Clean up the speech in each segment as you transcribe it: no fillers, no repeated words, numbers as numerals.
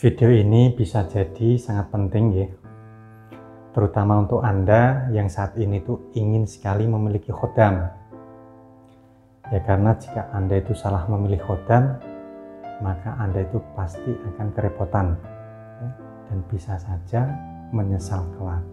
Video ini bisa jadi sangat penting ya, terutama untuk Anda yang saat ini tuh ingin sekali memiliki khodam. Ya karena jika Anda itu salah memilih khodam, maka Anda itu pasti akan kerepotan ya, dan bisa saja menyesal kelak.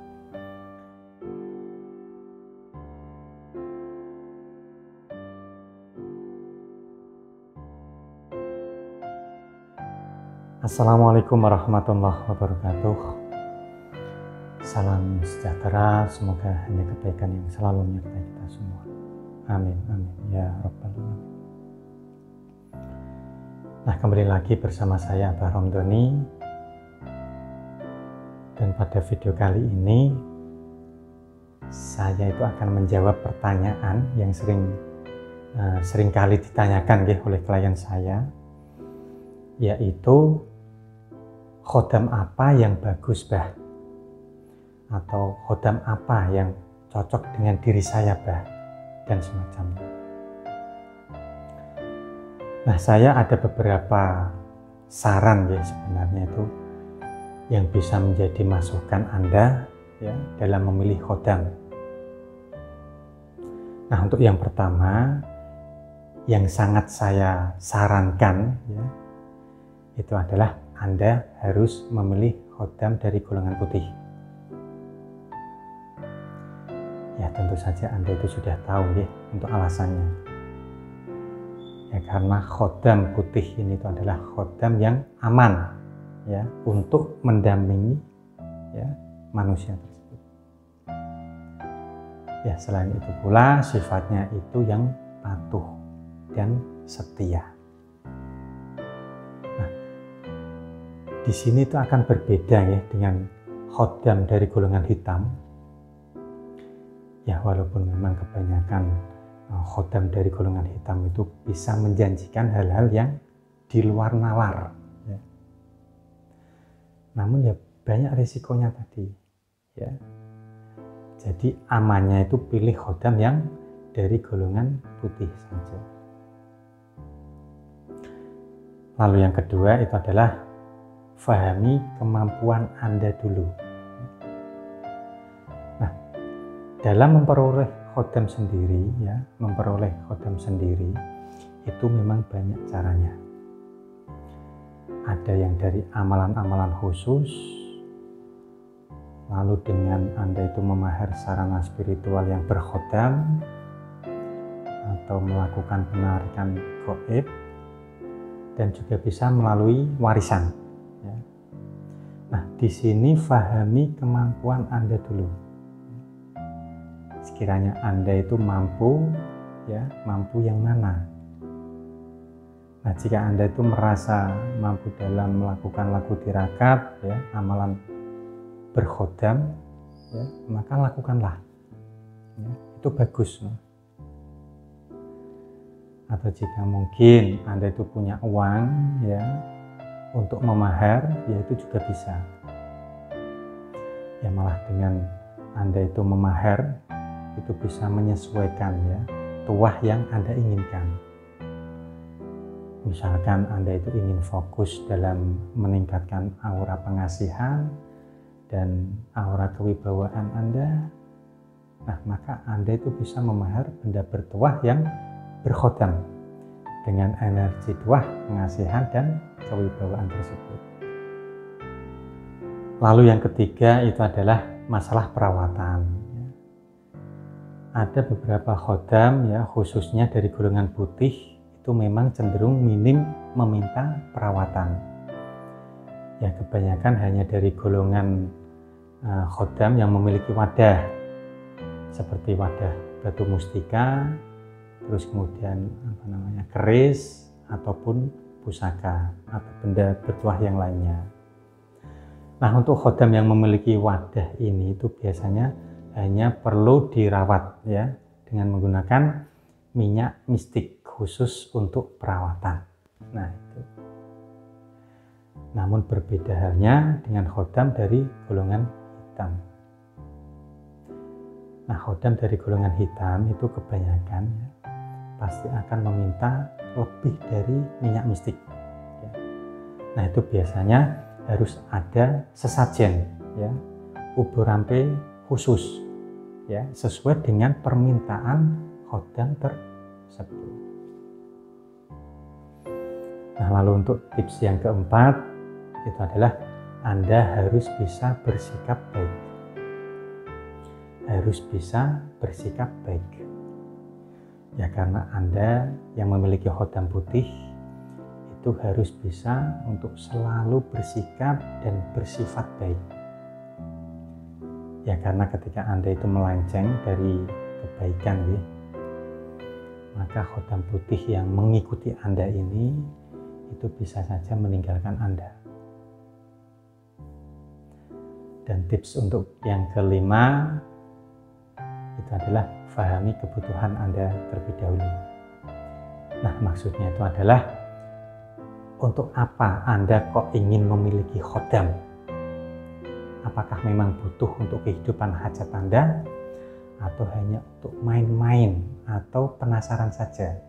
Assalamualaikum warahmatullahi wabarakatuh. Salam sejahtera, semoga hanya kebaikan yang selalu menyertai kita semua. Amin, amin, ya Rabbal Alamin. Nah, kembali lagi bersama saya Abah Romdoni. Dan pada video kali ini, saya itu akan menjawab pertanyaan yang sering kali ditanyakan oleh klien saya, yaitu khodam apa yang bagus, Bah? Atau khodam apa yang cocok dengan diri saya, Bah? Dan semacamnya. Nah, saya ada beberapa saran ya sebenarnya itu yang bisa menjadi masukan Anda ya dalam memilih khodam. Nah, untuk yang pertama yang sangat saya sarankan ya, itu adalah Anda harus memilih khodam dari golongan putih. Ya tentu saja Anda itu sudah tahu ya untuk alasannya. Ya karena khodam putih ini itu adalah khodam yang aman ya untuk mendampingi ya manusia tersebut. Ya selain itu pula sifatnya itu yang patuh dan setia. Di sini itu akan berbeda ya dengan khodam dari golongan hitam. Ya walaupun memang kebanyakan khodam dari golongan hitam itu bisa menjanjikan hal-hal yang di luar nalar. Ya. Namun ya banyak risikonya tadi. Ya. Jadi amannya itu pilih khodam yang dari golongan putih saja. Lalu yang kedua itu adalah fahami kemampuan Anda dulu. Nah, dalam memperoleh khodam sendiri ya, itu memang banyak caranya. Ada yang dari amalan-amalan khusus, lalu dengan Anda itu memahir sarana spiritual yang berkhodam, atau melakukan penarikan gaib, dan juga bisa melalui warisan. Nah, di sini fahami kemampuan Anda dulu. Sekiranya Anda itu mampu, ya, mampu yang mana? Nah, jika Anda itu merasa mampu dalam melakukan laku tirakat, ya, amalan berkhodam, ya, maka lakukanlah. Ya, itu bagus. Atau jika mungkin Anda itu punya uang, ya, untuk memahar, ya itu juga bisa. Ya malah dengan Anda itu memahar, itu bisa menyesuaikan ya tuah yang Anda inginkan. Misalkan Anda itu ingin fokus dalam meningkatkan aura pengasihan dan aura kewibawaan Anda, nah maka Anda itu bisa memahar benda bertuah yang berkhodam dengan energi tuah pengasihan dan kewibawaan tersebut. Lalu yang ketiga itu adalah masalah perawatan. Ada beberapa khodam ya khususnya dari golongan putih itu memang cenderung minim meminta perawatan. Ya kebanyakan hanya dari golongan khodam yang memiliki wadah seperti wadah batu mustika, terus kemudian keris ataupun pusaka atau benda bertuah yang lainnya. Nah, untuk khodam yang memiliki wadah ini itu biasanya hanya perlu dirawat ya dengan menggunakan minyak mistik khusus untuk perawatan. Nah, itu. Namun berbeda halnya dengan khodam dari golongan hitam. Nah, khodam dari golongan hitam itu kebanyakan ya, pasti akan meminta lebih dari minyak mistik. Nah, itu biasanya harus ada sesajen, ya, ubur rampe khusus, ya, sesuai dengan permintaan khodam tersebut. Nah, lalu untuk tips yang keempat itu adalah Anda harus bisa bersikap baik. Harus bisa bersikap baik. Ya, karena Anda yang memiliki khodam putih itu harus bisa untuk selalu bersikap dan bersifat baik. Ya, karena ketika Anda itu melenceng dari kebaikan, ya, maka khodam putih yang mengikuti Anda ini itu bisa saja meninggalkan Anda. Dan tips untuk yang kelima itu adalah pahami kebutuhan Anda terlebih dahulu. Nah, maksudnya itu adalah untuk apa Anda kok ingin memiliki khodam? Apakah memang butuh untuk kehidupan hajat Anda, atau hanya untuk main-main atau penasaran saja?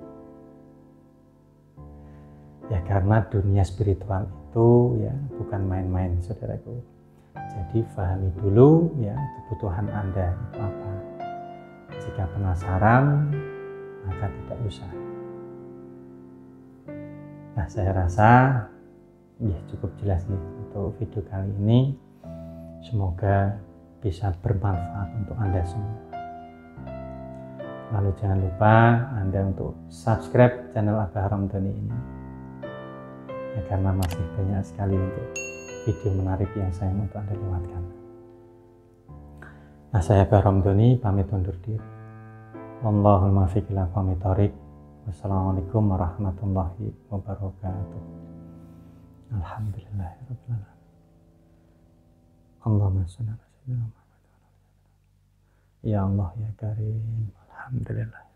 Ya, karena dunia spiritual itu ya bukan main-main, saudaraku. Jadi pahami dulu ya kebutuhan Anda itu apa. Jika penasaran, maka tidak usah. Nah, saya rasa ya cukup jelas nih untuk video kali ini. Semoga bisa bermanfaat untuk Anda semua. Lalu jangan lupa Anda untuk subscribe channel Abah Ramdhani ini. Ya, karena masih banyak sekali untuk video menarik yang saya mau untuk Anda lewatkan. Nah, saya Abah Ramdhani pamit undur diri. Wallahul muwaffiq ila aqwamit thoriq. Wassalamualaikum warahmatullahi wabarakatuh. Alhamdulillahirabbil alamin. Allahumma shalli ala sayyidina Muhammad. Ya Allah ya Karim. Alhamdulillah.